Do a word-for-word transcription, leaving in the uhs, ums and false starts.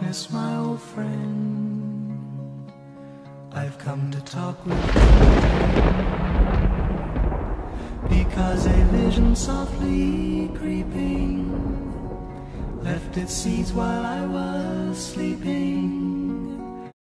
darkness, my old friend. I've come to talk with you, because a vision softly creeping left its seeds while I was sleeping.